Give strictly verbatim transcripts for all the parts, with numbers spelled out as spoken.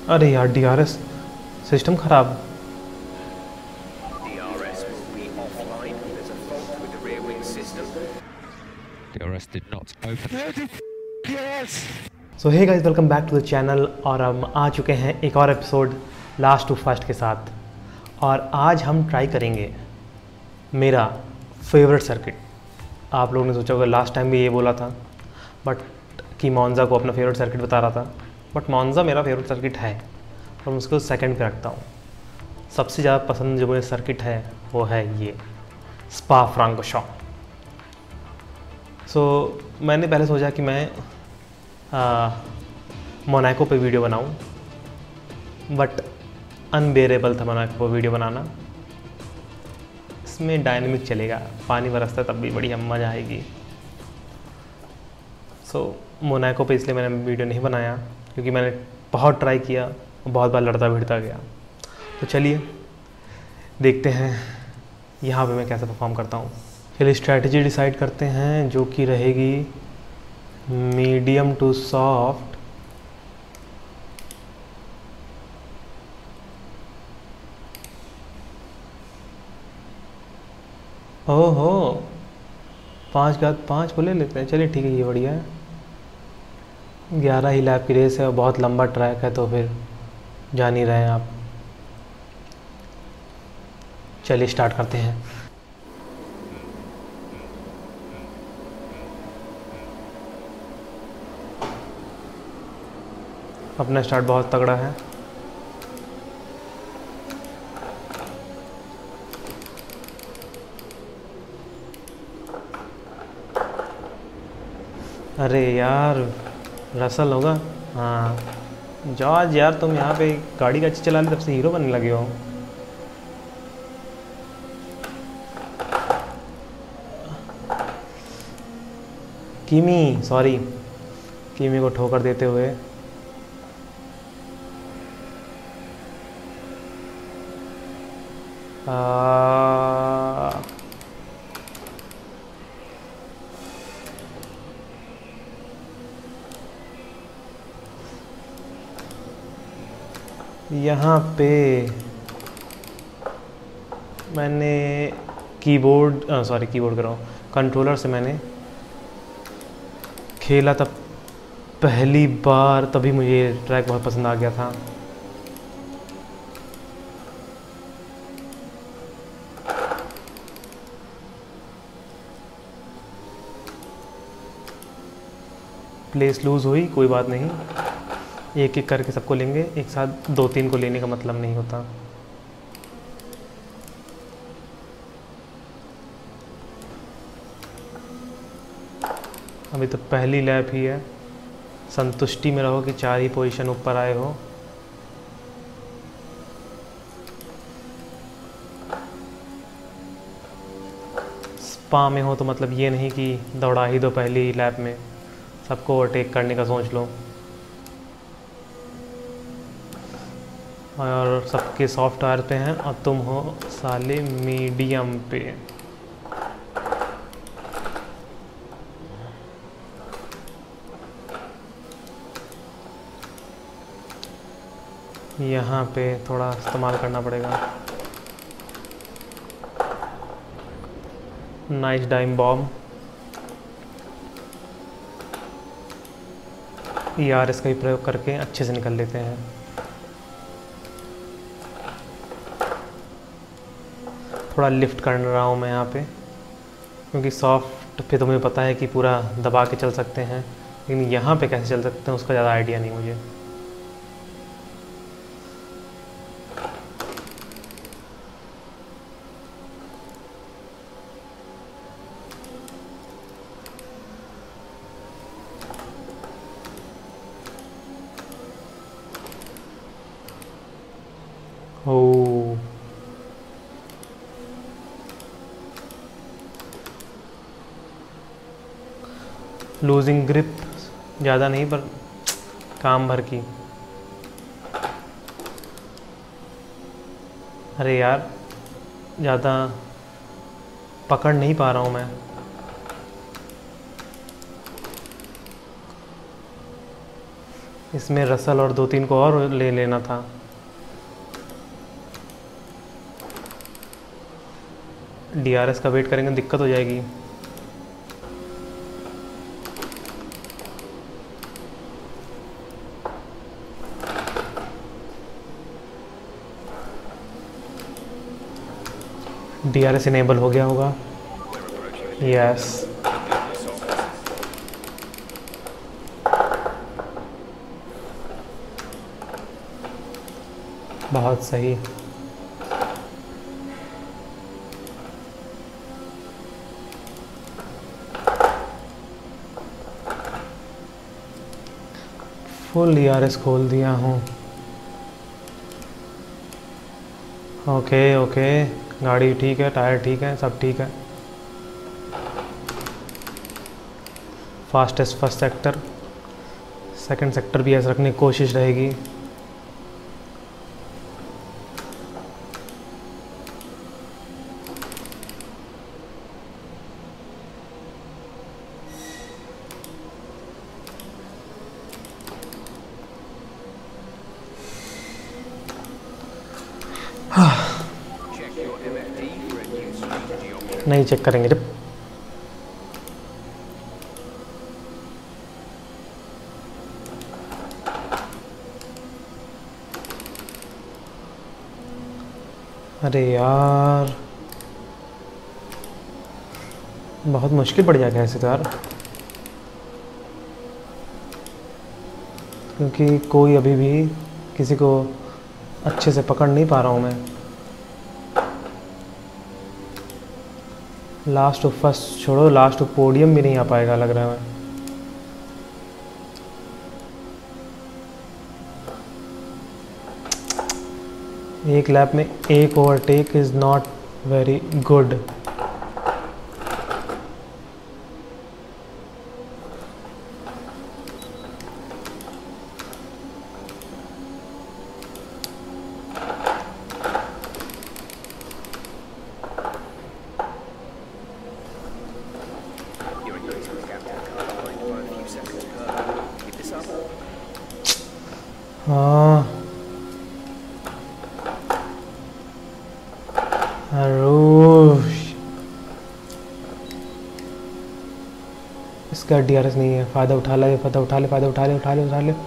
अरे यार D R S system ख़राब। D R S will be offline. There's a fault with the rear wing system. D R S did not open. Yes. So hey guys, welcome back to the channel. और हम आ चुके हैं एक और episode last to first के साथ। और आज हम ट्राई करेंगे मेरा फेवरेट सर्किट। आप लोगों ने सोचा होगा लास्ट टाइम भी ये बोला था बट कि मोन्जा को अपना फेवरेट सर्किट बता रहा था, बट मोन्जा मेरा फेवरेट सर्किट है और मैं उसको सेकंड पे रखता हूँ। सबसे ज़्यादा पसंद जो मुझे सर्किट है वो है ये स्पा फ्रांकोशॉन्क्स। सो so, मैंने पहले सोचा कि मैं मोनाको पे वीडियो बनाऊं, बट अनबेरेबल था मोनाको पे वीडियो बनाना। इसमें डायनेमिक चलेगा, पानी बरसता तब भी बढ़िया मज़ा आएगी। सो so, मोनाको पे इसलिए मैंने वीडियो नहीं बनाया क्योंकि मैंने बहुत ट्राई किया और बहुत बार लड़ता भिड़ता गया। तो चलिए देखते हैं यहाँ पे मैं कैसे परफॉर्म करता हूँ। चलिए स्ट्रैटेजी डिसाइड करते हैं जो कि रहेगी मीडियम टू सॉफ्ट। ओहो, पाँच का पाँच को ले लेते हैं। चलिए ठीक है, ये बढ़िया है। ग्यारह ही लैप की रेस है और बहुत लंबा ट्रैक है, तो फिर जान ही रहे हैं आप। चलिए स्टार्ट करते हैं। अपना स्टार्ट बहुत तगड़ा है। अरे यार रसल होगा। हाँ जॉर्ज यार, तुम यहाँ पे गाड़ी का अच्छी चला ली, तब से हीरो बनने लगे हो। किमी, सॉरी, किमी को ठोकर देते हुए। आ... यहाँ पे मैंने कीबोर्ड सॉरी कीबोर्ड कर रहा हूँ कंट्रोलर से मैंने खेला तब पहली बार, तभी मुझे ट्रैक बहुत पसंद आ गया था। प्लेस लूज़ हुई, कोई बात नहीं, एक एक करके सबको लेंगे। एक साथ दो तीन को लेने का मतलब नहीं होता। अभी तो पहली लैप ही है, संतुष्टि में रहो कि चार ही पोजीशन ऊपर आए हो। स्पा में हो तो मतलब ये नहीं कि दौड़ा ही दो पहली लैप में, सबको ओवरटेक करने का सोच लो। और सबके सॉफ्ट टायर पे हैं और तुम हो साले मीडियम पे। यहाँ पे थोड़ा इस्तेमाल करना पड़ेगा। Nice dime bomb. E R S का ही प्रयोग करके अच्छे से निकल लेते हैं। थोड़ा लिफ्ट कर रहा हूँ मैं यहाँ पे क्योंकि सॉफ्ट पे तो मुझे पता है कि पूरा दबा के चल सकते हैं, लेकिन यहाँ पे कैसे चल सकते हैं उसका ज़्यादा आइडिया नहीं मुझे। ओ लूजिंग ग्रिप ज़्यादा नहीं पर काम भर की। अरे यार ज़्यादा पकड़ नहीं पा रहा हूँ मैं। इसमें रसल और दो तीन को और ले लेना था। डीआरएस का वेट करेंगे, दिक्कत हो जाएगी। डीआरएस इनेबल हो गया होगा। यस, बहुत सही। फुल ईआरएस खोल दिया हूँ। ओके ओके, गाड़ी ठीक है, टायर ठीक है, सब ठीक है। Fastest first sector, second sector भी ऐसे रखने की कोशिश रहेगी। Check your M F D for a new strategy option. नहीं चेक करेंगे जब। अरे यार, बहुत मुश्किल पड़ जाएगा ऐसे तो यार, क्योंकि कोई अभी भी किसी को अच्छे से पकड़ नहीं पा रहा हूँ मैं। लास्ट टू फर्स्ट छोड़ो, लास्ट टू पोडियम भी नहीं आ पाएगा लग रहा है। एक लैप में एक overtake is not very good. You're increasing the gap to the car behind by a few seconds per. Keep this up. हाँ, अरूश, इसका डीआरएस नहीं है। फ़ायदा उठा ले, फ़ायदा उठा ले, फ़ायदा उठा ले, उठा ले, उठा ले।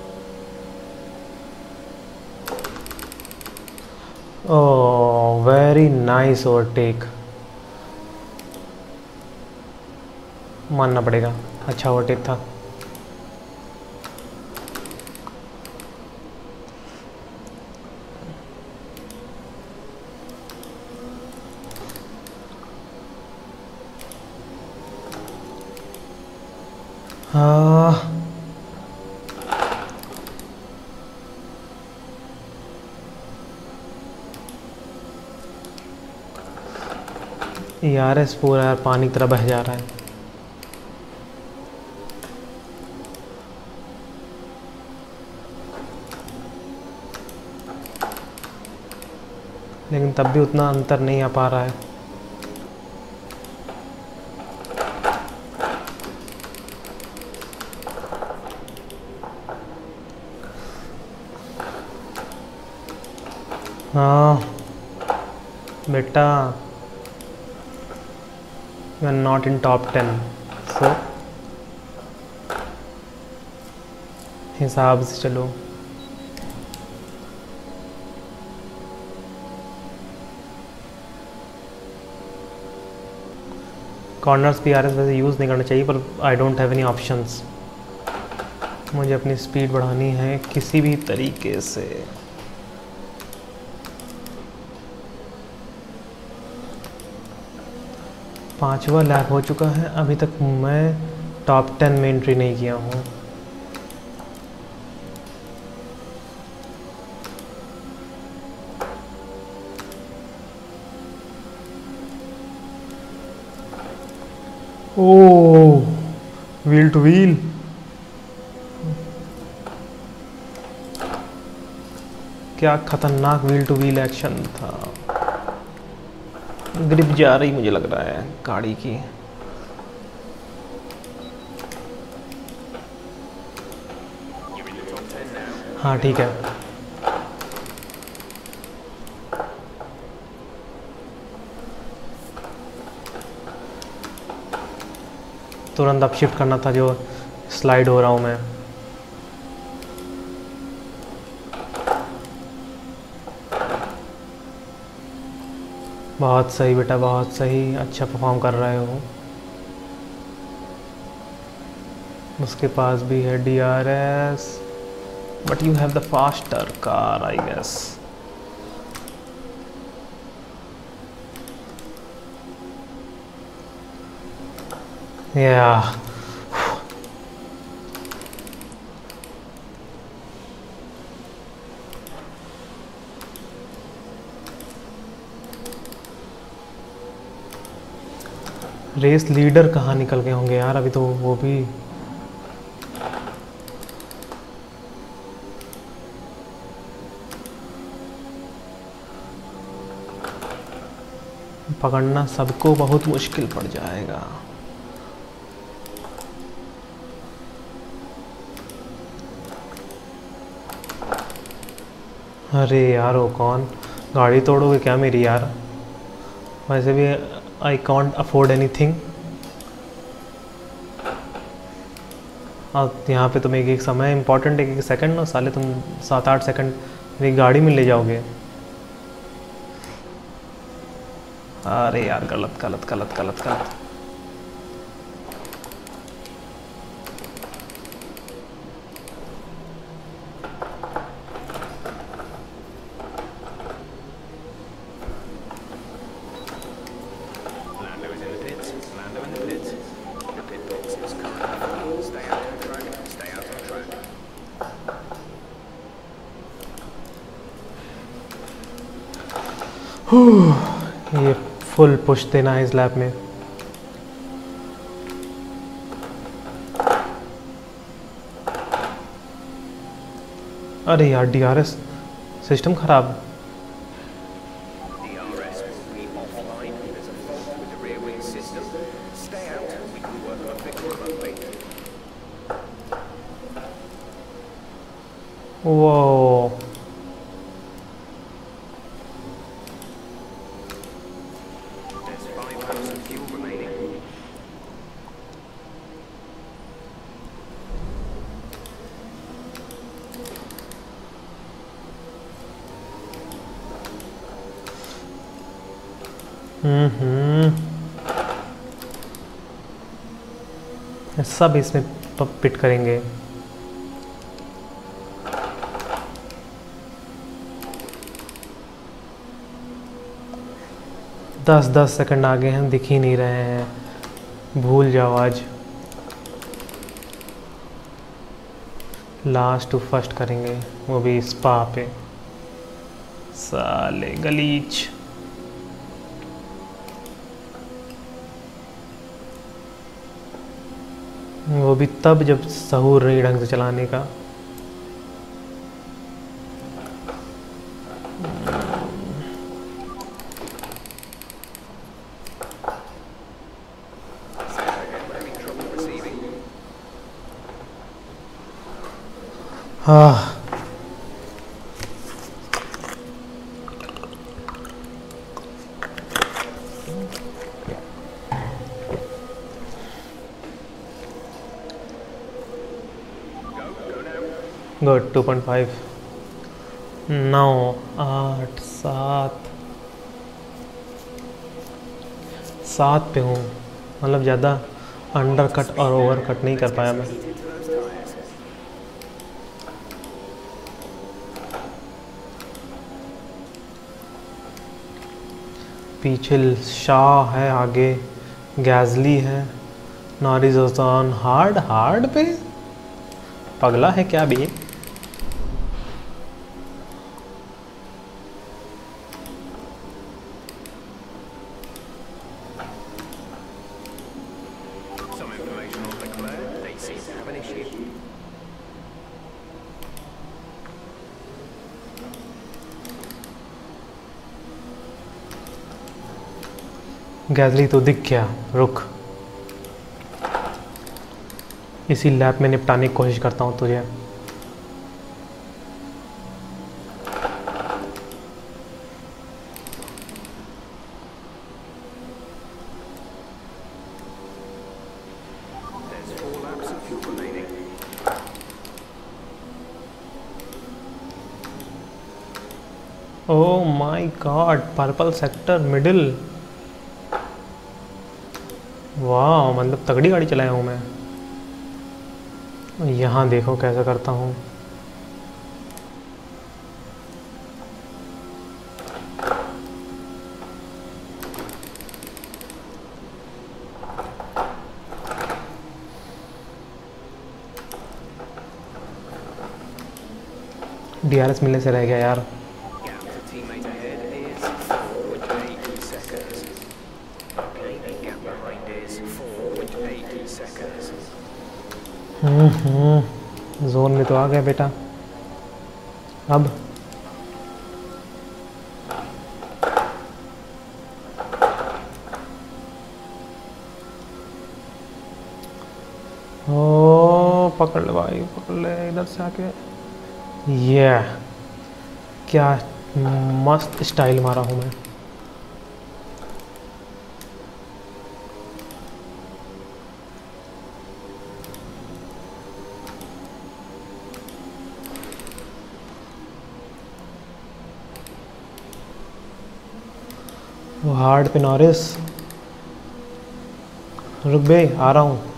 ओह, वेरी नाइस ओवरटेक, मानना पड़ेगा, अच्छा ओवरटेक था। हाँ, यार, इस पूरा यार पानी की तरह बह जा रहा है। लेकिन तब भी उतना अंतर नहीं आ पा रहा है। हाँ बेटा, you are not in top ten, so हिसाब से चलो। कॉर्नर्स पी आर एस वैसे यूज़ नहीं करना चाहिए, पर I don't have any options. मुझे अपनी स्पीड बढ़ानी है किसी भी तरीके से। पांचवा लैप हो चुका है, अभी तक मैं टॉप टेन में एंट्री नहीं किया हूँ। ओह, व्हील टू व्हील, क्या खतरनाक व्हील टू व्हील एक्शन था। ग्रिप जा रही मुझे लग रहा है गाड़ी की। You're in the top हाँ ठीक है। तुरंत अब शिफ्ट करना था, जो स्लाइड हो रहा हूँ मैं। बहुत सही बेटा, बहुत सही, अच्छा परफॉर्म कर रहे हो। उसके पास भी है D R S, but you have the faster car I guess. या रेस लीडर कहाँ निकल गए होंगे यार, अभी तो वो भी। पकड़ना सबको बहुत मुश्किल पड़ जाएगा। अरे यार वो कौन, गाड़ी तोड़ोगे क्या मेरी यार? वैसे भी I can't afford anything. अब यहाँ पे तुम एक एक समय इम्पोर्टेंट, एक एक सेकंड ना साले, तुम सात आठ सेकंड मेरी गाड़ी में ले जाओगे। अरे यार गलत गलत गलत गलत गलत। Lando is in the pits. Lando in the pits. The pit box is currently full. Stay out on track. Stay out on track. ये फुल पुश देना है इस लैप में। अरे यार डी आर एस सिस्टम खराब। D R S will be offline. There's a fault with the rear wing system. Stay out. We can work on a fix remotely. वो There's five laps of fuel remaining. हम्म सब इसमें पिट करेंगे। दस दस second आगे हैं, दिख ही नहीं रहे हैं, भूल जाओ आज। लास्ट टू फर्स्ट करेंगे, वो भी स्पा पे। साले गलीच। वो भी तब जब सहूर नहीं ढंग से चलाने का। हाँ गुड। Two point five. नौ आठ सात सात पे हूँ, मतलब ज़्यादा अंडर कट और ओवर कट नहीं कर पाया मैं। पीछे शाह है, आगे गैजली है, नॉरिस ऑन हार्ड हार्ड पे। पगला है क्या भी? Some information on Leclerc. They seem to have an issue. गैजली तो दिख गया, रुक। इसी लैप में निपटाने की कोशिश करता हूँ तुझे। Oh my god, purple sector middle. वाह, मतलब तगड़ी गाड़ी चलाया हूँ मैं। यहाँ देखो कैसे करता हूँ। डीआरएस मिलने से रह गया यार। Gap to teammate ahead is four point eight seconds. Okay, the gap behind is four point eight seconds. Hmm hmm zone में तो आ गया बेटा। अब ओ पकड़ ले भाई, पकड़ ले इधर से आके। ये क्या मस्त स्टाइल मारा हूँ मैं। वो हार्ड पे नॉरिस, रुक बे, आ रहा हूँ,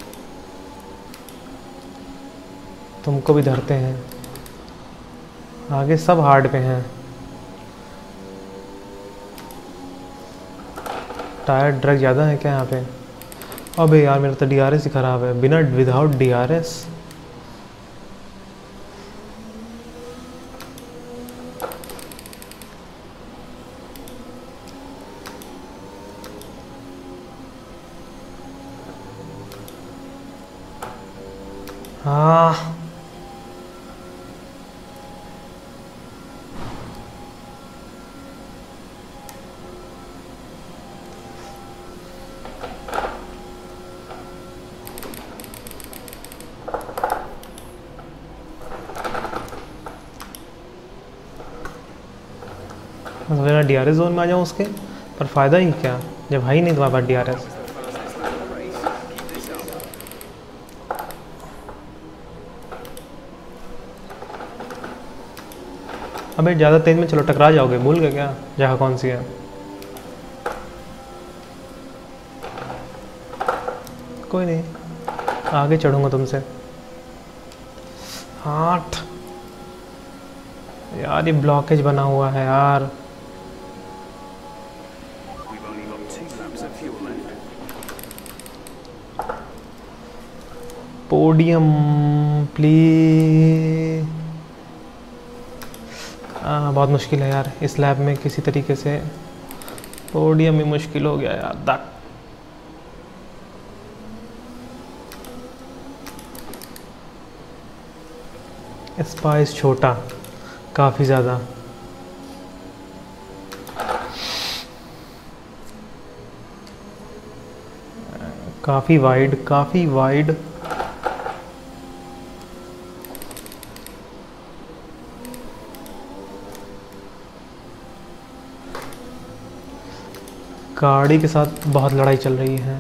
तुमको भी धरते हैं। आगे सब हार्ड पे हैं। टायर ड्रग ज़्यादा है क्या यहाँ पे? अबे यार मेरा तो डीआरएस ही ख़राब है, बिना विदाउट डीआरएस। हाँ मेरा डीआरएस जोन में आ जाऊँ उसके, पर फ़ायदा ही क्या जब है ही नहीं तुम्हारे पास डीआरएस। अबे ज़्यादा तेज में चलो, टकरा जाओगे, भूल गए क्या जगह कौन सी है? कोई नहीं, आगे चढ़ूंगा तुमसे। आठ यार, ये ब्लॉकेज बना हुआ है यार। We've only got two laps of fuel left. Podium please. हाँ बहुत मुश्किल है यार इस लैब में, किसी तरीके से पोडियम ही मुश्किल हो गया यार। दक स्पाइस छोटा काफ़ी ज़्यादा। काफ़ी वाइड, काफ़ी वाइड। गाड़ी के साथ बहुत लड़ाई चल रही है।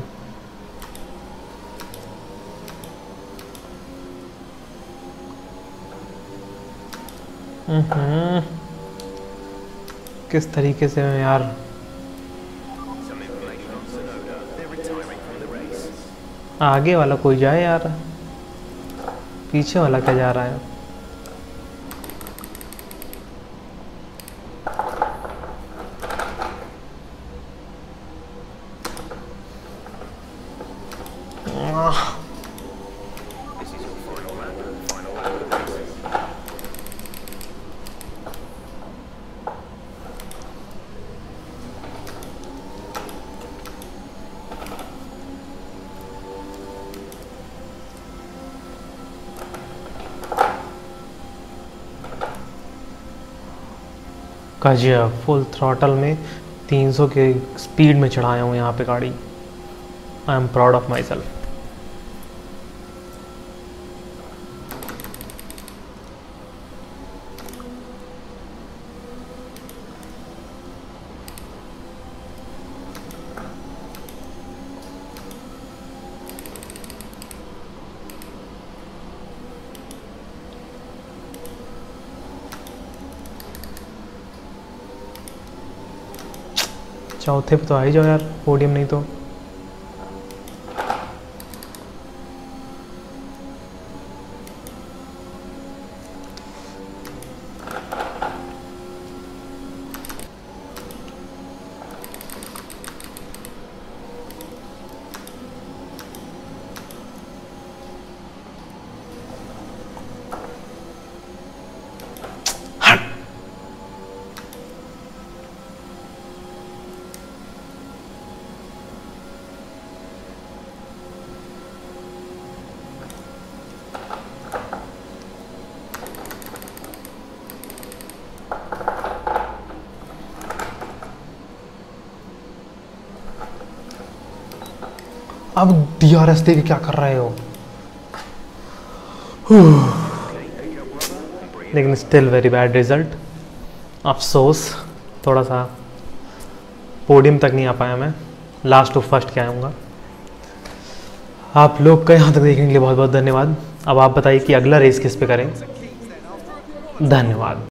हम्म किस तरीके से मैं यार। Some information on Sonoda. They're retiring from the race. आगे वाला कोई जाए यार, पीछे वाला क्या जा रहा है? This is your final lap. Final lap of the race. गजब, फुल थ्रॉटल में तीन सौ के स्पीड में चढ़ाया हूँ यहाँ पे गाड़ी। I am proud of myself. चौथे पे तो आ ही जाओ यार, पोडियम नहीं तो। अब डी आर एस दे के क्या कर रहे हो? लेकिन स्टिल वेरी बैड रिजल्ट, अफसोस। थोड़ा सा पोडियम तक नहीं आ पाया मैं, लास्ट टू फर्स्ट क्या आऊँगा। आप लोग का यहाँ तक देखने के लिए बहुत बहुत धन्यवाद। अब आप बताइए कि अगला रेस किस पे करें। धन्यवाद।